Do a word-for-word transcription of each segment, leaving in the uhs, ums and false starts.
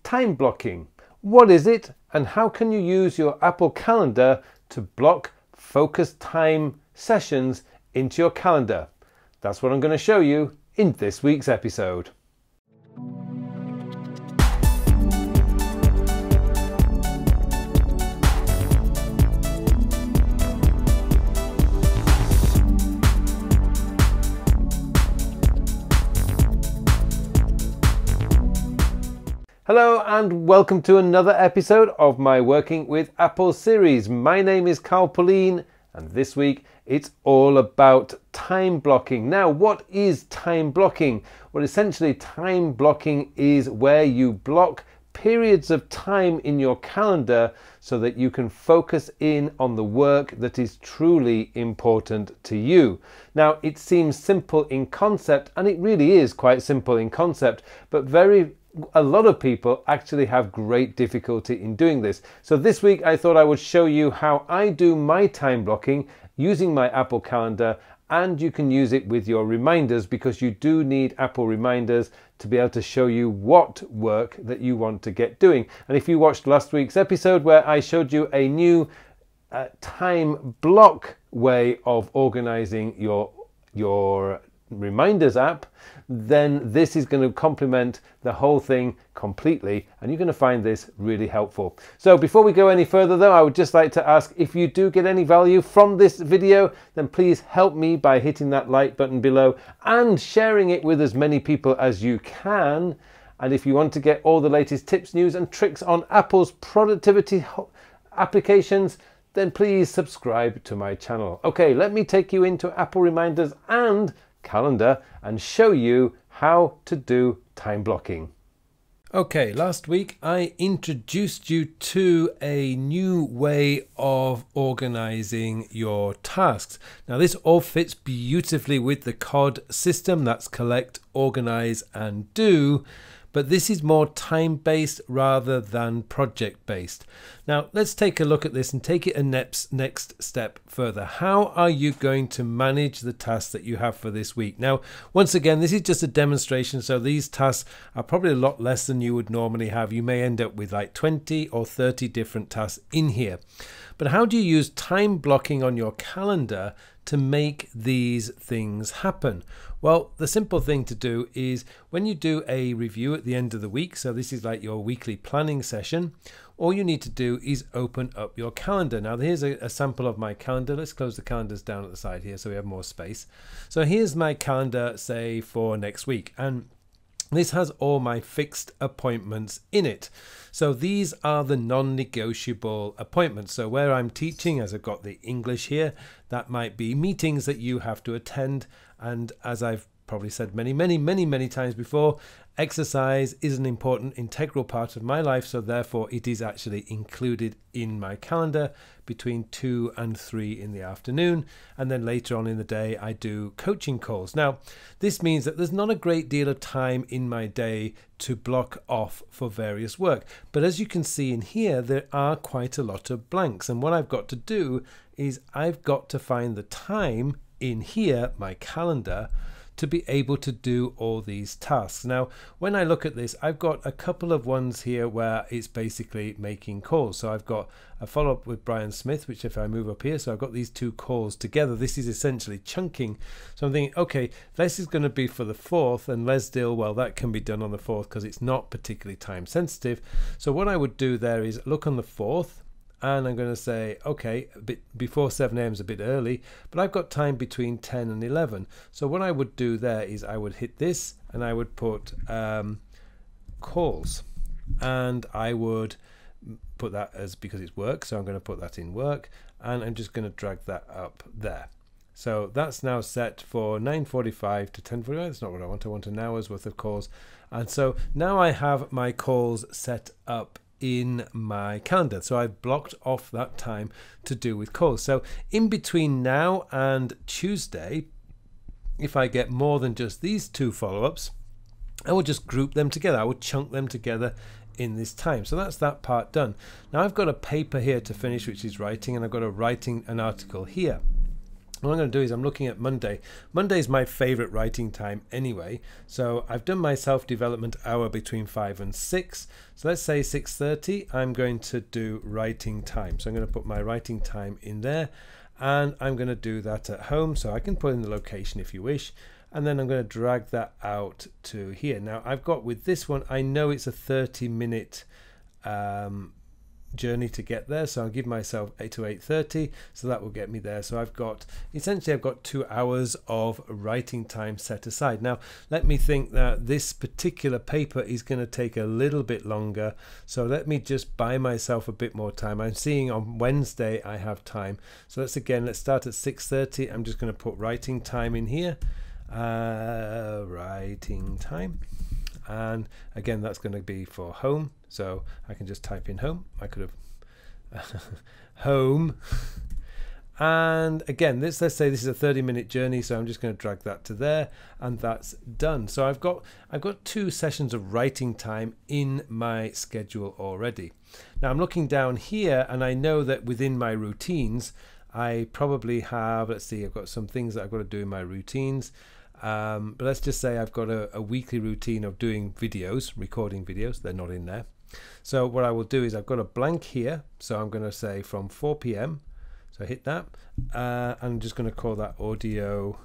Time blocking. What is it and how can you use your Apple Calendar to block focused time sessions into your calendar? That's what I'm going to show you in this week's episode. Hello and welcome to another episode of my Working with Apple series. My name is Carl Pauline and this week it's all about time blocking. Now, what is time blocking? Well, essentially time blocking is where you block periods of time in your calendar so that you can focus in on the work that is truly important to you. Now, it seems simple in concept, and it really is quite simple in concept, but very a lot of people actually have great difficulty in doing this. So this week I thought I would show you how I do my time blocking using my Apple Calendar, and you can use it with your reminders because you do need Apple reminders to be able to show you what work that you want to get doing. And if you watched last week's episode where I showed you a new uh, time block way of organizing your your reminders app, then this is going to complement the whole thing completely, and you're going to find this really helpful. So before we go any further though, I would just like to ask, if you do get any value from this video, then please help me by hitting that like button below and sharing it with as many people as you can. And if you want to get all the latest tips, news and tricks on Apple's productivity applications, then please subscribe to my channel. Okay, let me take you into Apple reminders and calendar and show you how to do time blocking. Okay, last week I introduced you to a new way of organizing your tasks. Now this all fits beautifully with the C O D system, that's collect, organize and do, but this is more time-based rather than project-based. Now let's take a look at this and take it a next next step further. How are you going to manage the tasks that you have for this week? Now, once again, this is just a demonstration, so these tasks are probably a lot less than you would normally have. You may end up with like twenty or thirty different tasks in here. But how do you use time blocking on your calendar to make these things happen? Well, the simple thing to do is when you do a review at the end of the week, so this is like your weekly planning session, all you need to do is open up your calendar. Now here's a, a sample of my calendar. Let's close the calendars down at the side here so we have more space. So here's my calendar, say for next week, and this has all my fixed appointments in it. So these are the non-negotiable appointments. So where I'm teaching, as I've got the English here, that might be meetings that you have to attend. And as I've probably said many, many, many, many times before, exercise is an important integral part of my life. So therefore it is actually included in my calendar between two and three in the afternoon. And then later on in the day, I do coaching calls. Now, this means that there's not a great deal of time in my day to block off for various work. But as you can see in here, there are quite a lot of blanks. And what I've got to do is I've got to find the time in here, my calendar, to be able to do all these tasks. Now, when I look at this, I've got a couple of ones here where it's basically making calls. So I've got a follow-up with Brian Smith, which if I move up here, so I've got these two calls together. This is essentially chunking. So I'm thinking, okay, this is going to be for the fourth, and Lesdale, well, that can be done on the fourth because it's not particularly time sensitive. So what I would do there is look on the fourth, and I'm going to say, okay, a bit before seven A M is a bit early, but I've got time between ten and eleven. So what I would do there is I would hit this and I would put um, calls, and I would put that as, because it's work, so I'm going to put that in work, and I'm just going to drag that up there. So that's now set for nine forty-five to ten forty-five. That's not what I want. I want an hour's worth of calls. And so now I have my calls set up in my calendar. So I've blocked off that time to do with calls. So in between now and Tuesday, if I get more than just these two follow-ups, I will just group them together. I will chunk them together in this time. So that's that part done. Now I've got a paper here to finish, which is writing, and I've got a writing an article here. what I'm going to do is I'm looking at Monday. Monday is my favorite writing time anyway. So I've done my self-development hour between five and six. So let's say six thirty, I'm going to do writing time. So I'm going to put my writing time in there, and I'm going to do that at home. So I can put in the location if you wish. And then I'm going to drag that out to here. Now I've got with this one, I know it's a thirty minute um, journey to get there, so I'll give myself eight to eight thirty, so that will get me there. So I've got essentially I've got two hours of writing time set aside. Now let me think that this particular paper is going to take a little bit longer, so let me just buy myself a bit more time. I'm seeing on Wednesday I have time, so let's again let's start at six thirty. I'm just going to put writing time in here, uh, writing time. And again, that's going to be for home, so I can just type in home. I could have home, and again, this let's say this is a thirty minute journey, so I'm just going to drag that to there, and that's done. So I've got I've got two sessions of writing time in my schedule already. Now I'm looking down here, and I know that within my routines I probably have, let's see, I've got some things that I've got to do in my routines. Um, but let's just say I've got a, a weekly routine of doing videos, recording videos. They're not in there. So what I will do is I've got a blank here. So I'm going to say from four P M So I hit that. Uh, I'm just going to call that audio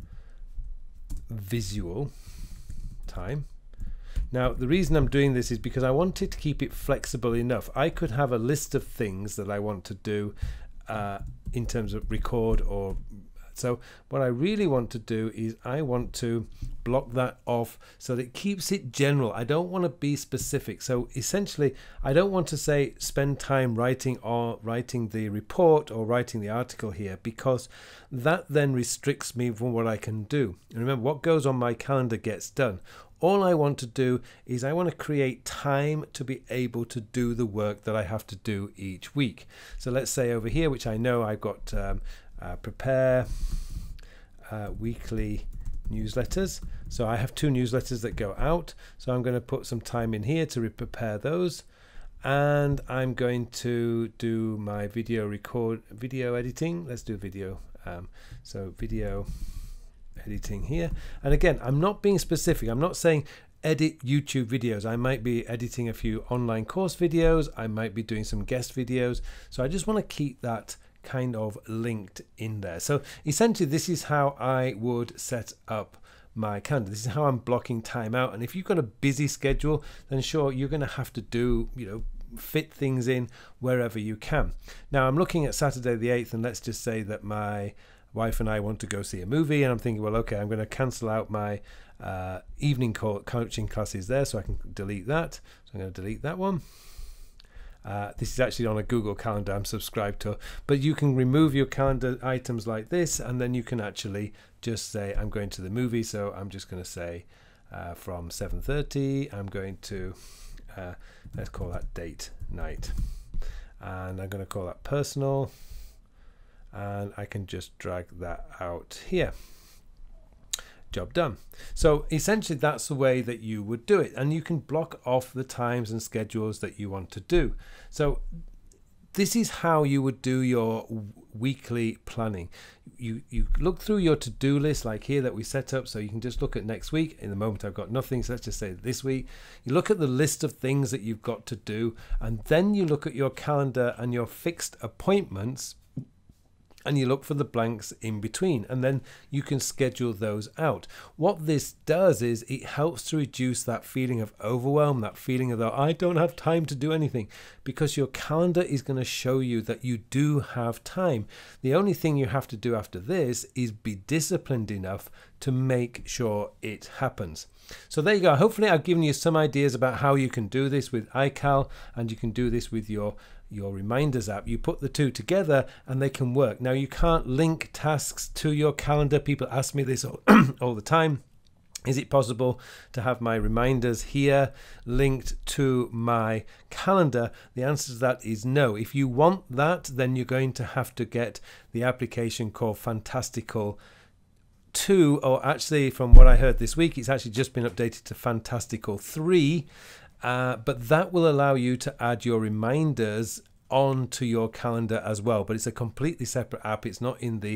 visual time. Now the reason I'm doing this is because I wanted to keep it flexible enough. I could have a list of things that I want to do uh, in terms of record or So what I really want to do is I want to block that off so that it keeps it general. I don't want to be specific. So essentially, I don't want to say spend time writing or writing the report or writing the article here, because that then restricts me from what I can do. And remember, what goes on my calendar gets done. All I want to do is I want to create time to be able to do the work that I have to do each week. So let's say over here, which I know I've got um, uh, prepare uh, weekly newsletters. So I have two newsletters that go out. So I'm going to put some time in here to prepare those. And I'm going to do my video record, video editing. Let's do video. Um, so video editing here, and again, I'm not being specific. I'm not saying edit YouTube videos. I might be editing a few online course videos. I might be doing some guest videos. So I just want to keep that kind of linked in there. So essentially, this is how I would set up my calendar. This is how I'm blocking time out. And if you've got a busy schedule, then sure, you're going to have to do, you know, fit things in wherever you can. Now I'm looking at Saturday the eighth, and let's just say that my wife and I want to go see a movie, and I'm thinking, well, okay, I'm going to cancel out my uh, evening co coaching classes there, so I can delete that. So I'm going to delete that one. Uh, this is actually on a Google Calendar I'm subscribed to, but you can remove your calendar items like this, and then you can actually just say I'm going to the movie. So I'm just going to say uh, from seven thirty I'm going to uh, let's call that date night, and I'm going to call that personal. And I can just drag that out here. Job done. So essentially that's the way that you would do it, and you can block off the times and schedules that you want to do. So this is how you would do your weekly planning. You you look through your to-do list like here that we set up, so you can just look at next week. In the moment I've got nothing, so let's just say this week. You look at the list of things that you've got to do, and then you look at your calendar and your fixed appointments, and you look for the blanks in between, and then you can schedule those out. What this does is it helps to reduce that feeling of overwhelm, that feeling of, I don't have time to do anything, because your calendar is going to show you that you do have time. The only thing you have to do after this is be disciplined enough to make sure it happens. So there you go. Hopefully I've given you some ideas about how you can do this with iCal, and you can do this with your your reminders app. You put the two together and they can work. Now you can't link tasks to your calendar. People ask me this all, all the time. Is it possible to have my reminders here linked to my calendar? The answer to that is no. If you want that, then you're going to have to get the application called Fantastical two, or actually from what I heard this week, it's actually just been updated to Fantastical three. Uh, but that will allow you to add your reminders onto your calendar as well. But it's a completely separate app. It's not in the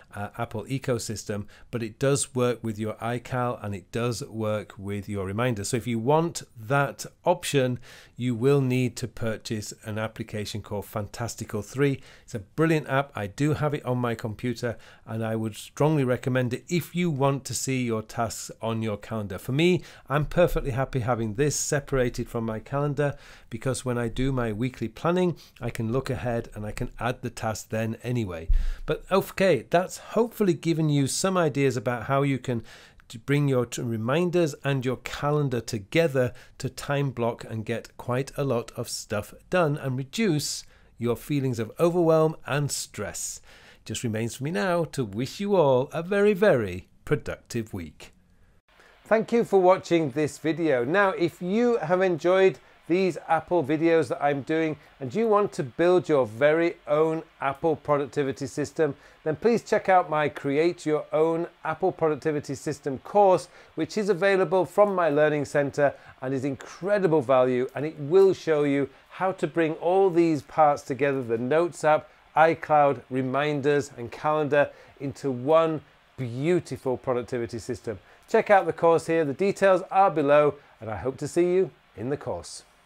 uh, Apple ecosystem, but it does work with your iCal and it does work with your reminders. So if you want that option, you will need to purchase an application called Fantastical three. It's a brilliant app. I do have it on my computer and I would strongly recommend it if you want to see your tasks on your calendar. For me, I'm perfectly happy having this separated from my calendar, because when I do my weekly planning, I can look ahead and I can add the task then anyway. But okay, that's hopefully given you some ideas about how you can bring your reminders and your calendar together to time block and get quite a lot of stuff done and reduce your feelings of overwhelm and stress. It just remains for me now to wish you all a very, very productive week. Thank you for watching this video. Now, if you have enjoyed these Apple videos that I'm doing and you want to build your very own Apple productivity system, then please check out my Create Your Own Apple Productivity System course, which is available from my Learning Center and is incredible value, and it will show you how to bring all these parts together, the Notes app, iCloud, reminders and calendar, into one beautiful productivity system. Check out the course here, the details are below, and I hope to see you in the course.